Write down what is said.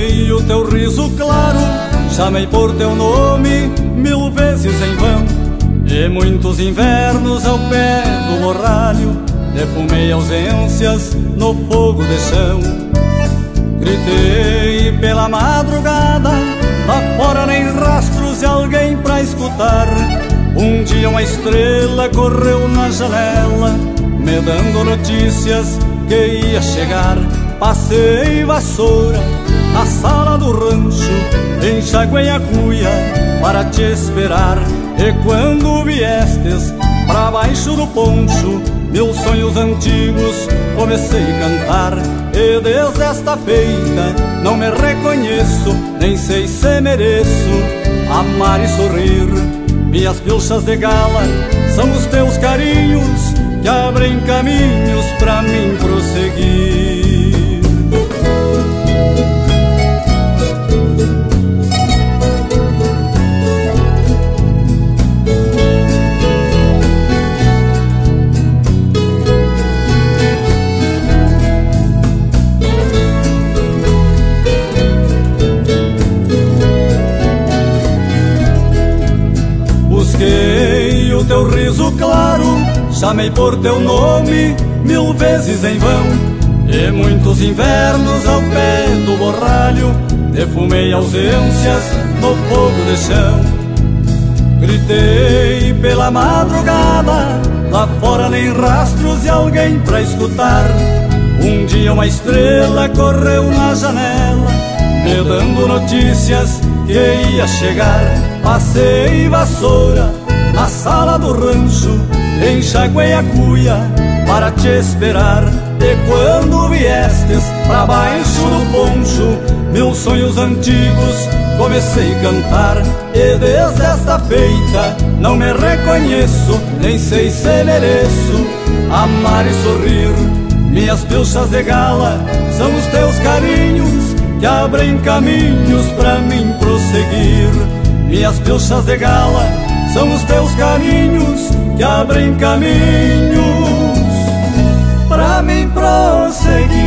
Busquei o teu riso claro, chamei por teu nome 1000 vezes em vão, e muitos invernos ao pé do morralho defumei ausências no fogo de chão. Gritei pela madrugada, lá fora nem rastros de alguém pra escutar. Um dia uma estrela correu na janela, me dando notícias que ia chegar. Passei vassoura na sala do rancho, enxaguei a cuia para te esperar. E quando viestes pra baixo do poncho, meus sonhos antigos comecei a cantar. E desde esta feita não me reconheço, nem sei se mereço amar e sorrir. Minhas pilchas de gala são os teus carinhos que abrem caminhos pra mim prosseguir. Busquei o teu riso claro, chamei por teu nome 1000 vezes em vão, e muitos invernos ao pé do borralho defumei ausências no fogo de chão. Gritei pela madrugada, lá fora nem rastros de alguém pra escutar. Um dia uma estrela correu na janela, me dando notícias que ia chegar. Passei vassoura na sala do rancho, enxaguei a cuia para te esperar. E quando viestes pra baixo do poncho, meus sonhos antigos comecei a cantar. E desde esta feita não me reconheço, nem sei se mereço amar e sorrir. Minhas pilchas de gala são os teus carinhos que abrem caminhos pra mim prosseguir. Minhas pilchas de gala são os teus carinhos que abrem caminhos pra mim prosseguir.